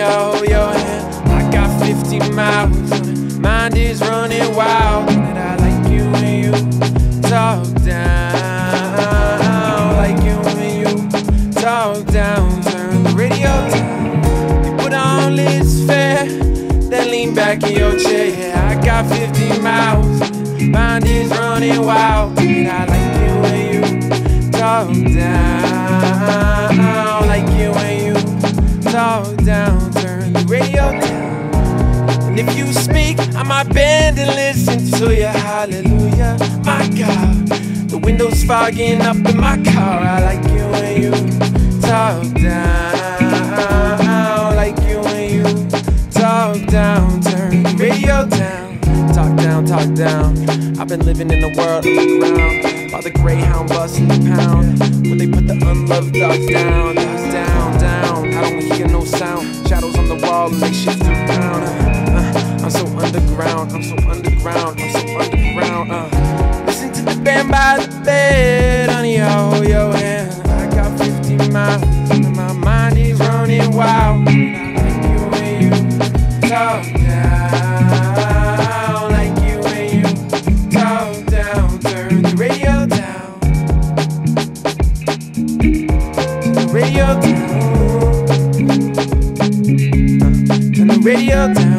you hold your hand. I got 50 miles on it. Mind is running wild. And I like you when you talk down. Like you when you talk down. Turn the radio down. You put on this fair, then lean back in your chair. Yeah, I got 50 miles. Mind is running wild. And I like you when you talk down. Like you when you talk down. Turn the radio down. And if you speak, I might bend and listen to you. Hallelujah, my God. The windows fogging up in my car. I like you when you talk down. Like you when you talk down. Turn the radio down. Talk down, talk down. I've been living in a world underground, while the Greyhound busting the pound. Where they put the unloved dogs down, dogs down, down. I don't hear no sound. Shadows on the wall and they shift around. I'm so underground, I'm so underground, I'm so underground. Listen to the band by the bed, honey, I hold your hand. I got 50 miles, and my mind is running wild. I like you when you talk down. Like you when you talk down. Turn the radio down. Turn the radio down. Turn the radio down.